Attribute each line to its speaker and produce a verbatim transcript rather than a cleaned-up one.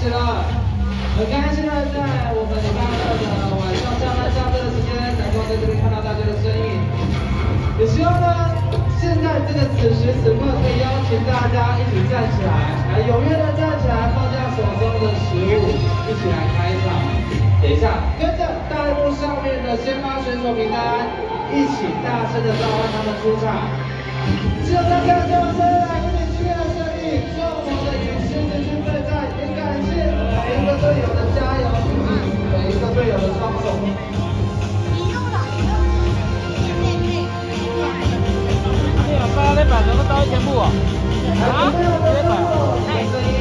Speaker 1: 始了，很开心的在我们礼拜二的晚上下班下课的时间，能够在这里看到大家的身影。也希望呢，现在这个此时此刻可以邀请大家一起站起来，来踊跃的站起来，放下手中的食物，一起来开场。等一下，跟着大幕上面的先发选手名单，一起大声的召唤他们出场。只有大家掌声来鼓励今天的胜利，祝我们的勇士继续备战，也感谢每一个队友的加油以及每一个队友的双手。
Speaker 2: 你有发那版怎么到一千步啊？
Speaker 1: 啊？这个太声音